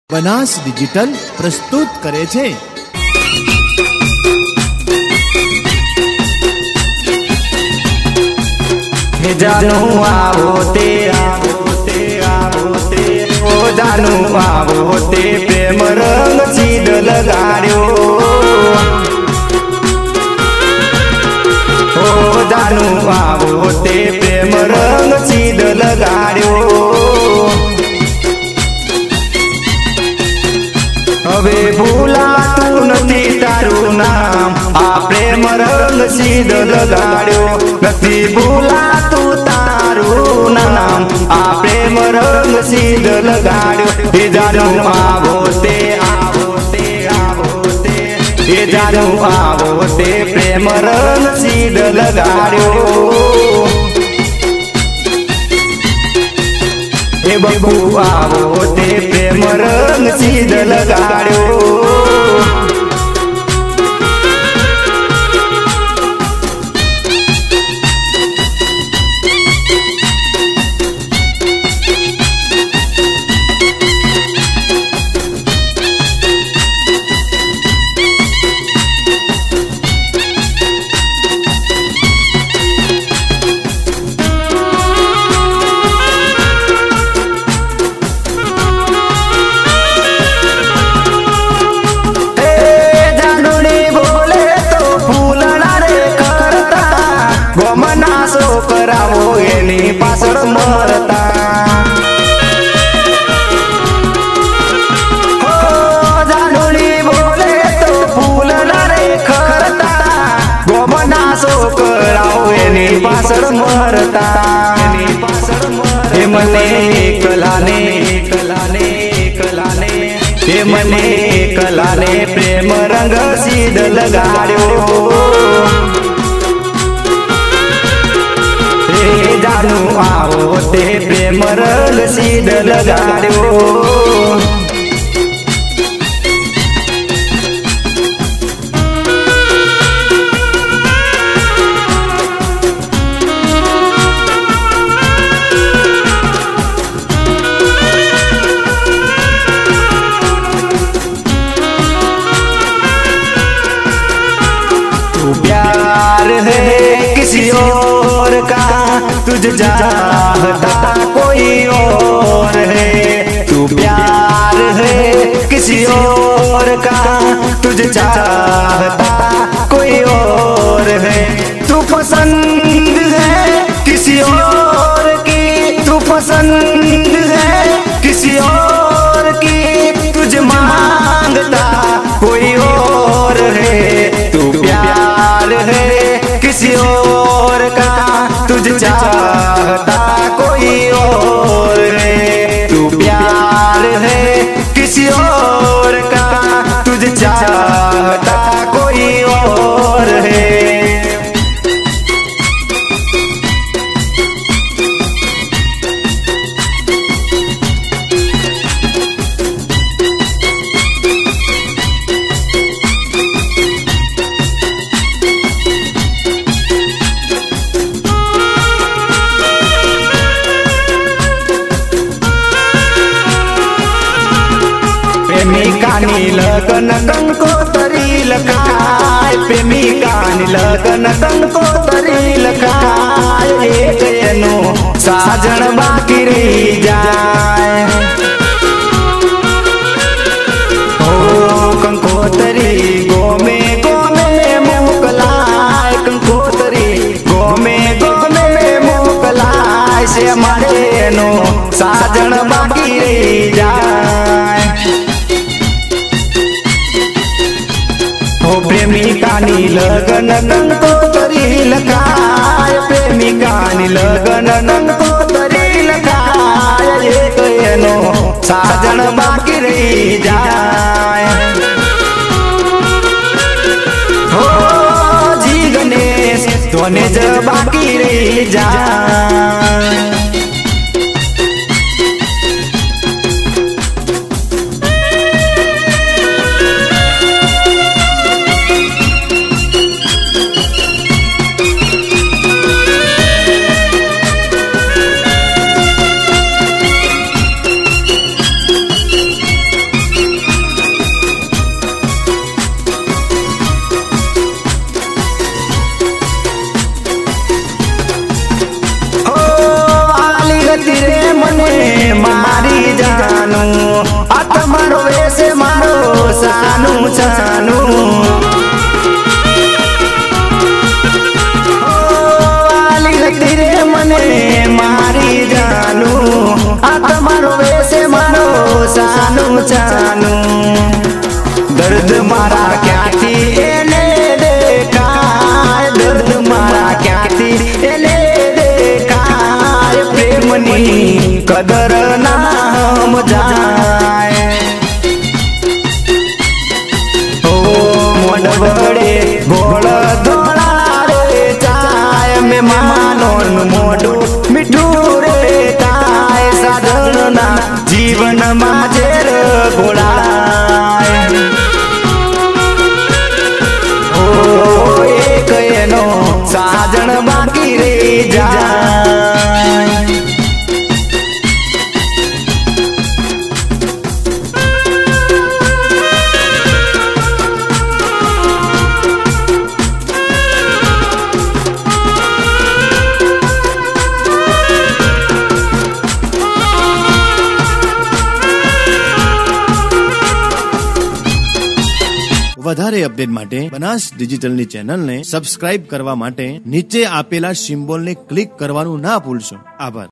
Banas digital પ્રસ્તુત કરે છે। जानू आवो ते ओ जानू आवो ते प्रेम रंग सीध लगाड्यो। ओ जानू आवो ते प्रेम रंग सीध लगाड्यो। हवे भूलातुं नथी तारू नाम आ प्रेम रंग सीध लगाड्यो। नथी भूलातुं तारू नाम आ प्रेम रंग सीध लगाड्यो। हे जानू आवो ते हे जानू आवो ते प्रेम रंग सीध लगाड्यो। हे बबू आवो ते प्रेम रंग सीध लगाड्यो। करावो एनी पासळ मरता। हो जानूनी बोले तो फूल रे खरता। गोमनासो करावो एनी पासळ मरता। हे मने कलाने हे मने कलाने प्रेम रंग सीध लगाड्यो। जानू आवो ते प्रेम रंग सीध लगाड्यो। तू प्यार है किसी और का, तुझे चाहता कोई और है। तू प्यार है किसी और का, तुझे चाहता कोई और है। तू पसंद है किसी और की, तू पसंद है किसी और की, तुझे मांगता कोई और है। तू प्यार है किसी और का, तुझे चाहता कोई और है। तू प्यार है किसी और का, तुझे चाहता कोई और है। प्रेमिकानी लगन कंकोतरी लखाय, प्रेमिकानी लगन कंकोतरी लखाय। एक एनो साजन बाकी रही जाए। ओ कंकोतरी गोमे मोकलाय, कंकोतरी गोमे मोकलाय। से हमारे एनो साजन बाकी रही जाए। प्रेमिकानी लगन कंकोतरी लखाय, प्रेमिकानी लगन कंकोतरी लखाय। एक एनो साजन बाकी रही जाए। हो जी गणेश तोने ज बाकी रही जाए। ચમચાનું દર્દ મારા ક્યાંથી એને દેખાય દર્દ મારા ક્યાંથી એને દેખાય પ્રેમની કદર ના સમજાય ઓ મોઢ વડે ગોળ ધોળા રે ચાય મહેમાનોનું મોઢું મીઠું રે થાય સાધનના જીવનમાં ઝેર ઘોળાય ઓ એક એનો સાજણ બાકી રે જાય વધારે અપડેટ માટે બનાસ ડિજિટલની ચેનલને સબસ્ક્રાઇબ કરવા માટે નીચે આપેલા સિમ્બોલને ક્લિક કરવાનું ના ભૂલશો. આભાર.